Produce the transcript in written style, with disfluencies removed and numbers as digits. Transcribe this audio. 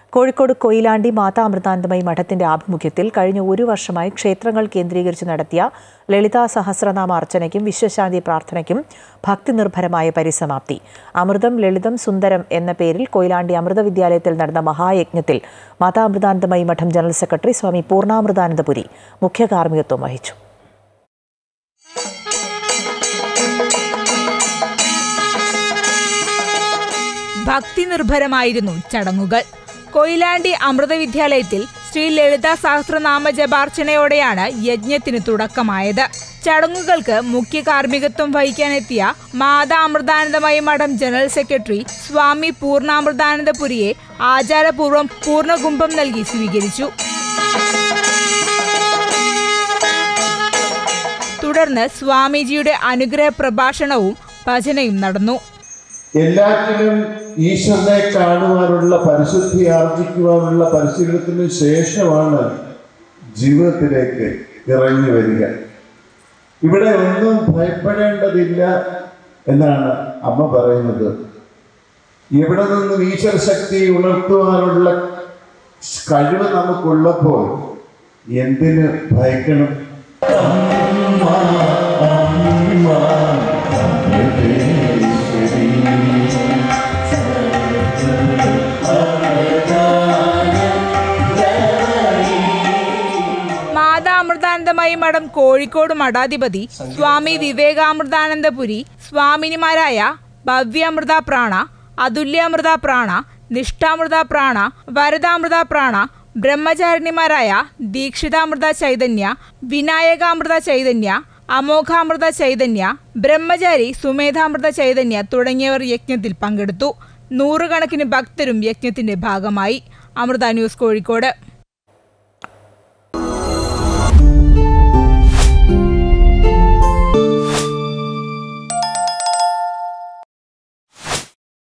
കോഴിക്കോട് കൊയിലാണ്ടി മാതാ അമൃതാനന്ദമയി മഠത്തിന്റെ ആഭിമുഖ്യത്തിൽ കഴിഞ്ഞ ഒരു വർഷമായി ക്ഷേത്രങ്ങൾ കേന്ദ്രീകരിച്ച് നടത്തിയ ലളിതാ സഹസ്രനാമ അർച്ചനയ്ക്കും വിശ്വശാന്തി പ്രാർത്ഥനയ്ക്കും ഭക്തിനിർഭരമായ പരിസമാപ്തി. അമൃതം ലളിതം സുന്ദരം എന്ന പേരിൽ കൊയിലാണ്ടി അമൃത വിദ്യാലയത്തിൽ നടന്ന മഹായജ്ഞത്തിൽ മാതാ അമൃതാനന്ദമയി മഠം ജനറൽ സെക്രട്ടറി സ്വാമി പൂർണ്ണാമൃതാനന്ദപുരി മുഖ്യ കാർമ്മികത്വം വഹിച്ചു. ഭക്തിനിർഭരമായിരുന്നു ചടങ്ങുകൾ. കൊയിലാണ്ടി അമൃത വിദ്യാലയത്തിൽ ശ്രീ ലളിതാ സഹസ്രനാമ ജപാർച്ചനയോടെയാണ് യജ്ഞത്തിന് തുടക്കമായത്. ചടങ്ങുകൾക്ക് മുഖ്യ കാർമ്മികത്വം വഹിക്കാനെത്തിയ മാതാ അമൃതാനന്ദമയി മഠം ജനറൽ സെക്രട്ടറി സ്വാമി പൂർണ്ണാമൃതാനന്ദപുരിയെ ആചാരപൂർവ്വം പൂർണ്ണകുംഭം നൽകി സ്വീകരിച്ചു. തുടർന്ന് സ്വാമിജിയുടെ അനുഗ്രഹ പ്രഭാഷണവും ഭജനയും നടന്നു. എല്ലാറ്റിനും ഈശ്വരനെ കാണുവാനുള്ള പരിശുദ്ധി ആർജിക്കുവാനുള്ള പരിശീലനത്തിന് ശേഷമാണ് ജീവിതത്തിലേക്ക് ഇറങ്ങി വരിക. ഇവിടെ ഒന്നും ഭയപ്പെടേണ്ടതില്ല എന്നാണ് അമ്മ പറയുന്നത്. ഇവിടെ നിന്നും ഈശ്വര ശക്തി ഉണർത്തുവാനുള്ള കഴിവ് നമുക്കുള്ളപ്പോൾ എന്തിന് ഭയക്കണം? മാതാ അമൃതാനന്ദമയി മഠം കോഴിക്കോട് മഠാധിപതി സ്വാമി വിവേകാമൃതാനന്ദപുരി, സ്വാമിനിമാരായ ഭവ്യാമൃത പ്രാണ, അതുല്യാമൃത പ്രാണ, നിഷ്ഠാമൃത പ്രാണ, വരദാമൃത പ്രാണ, ബ്രഹ്മചാരിണിമാരായ ദീക്ഷിതാമൃത ചൈതന്യ, വിനായകാമൃത ചൈതന്യ, അമോഘാമൃത ചൈതന്യ, ബ്രഹ്മചാരി സുമേധാമൃത ചൈതന്യ തുടങ്ങിയവർ യജ്ഞത്തിൽ പങ്കെടുത്തു. നൂറുകണക്കിന് ഭക്തരും യജ്ഞത്തിന്റെ ഭാഗമായി. അമൃത ന്യൂസ്, കോഴിക്കോട്.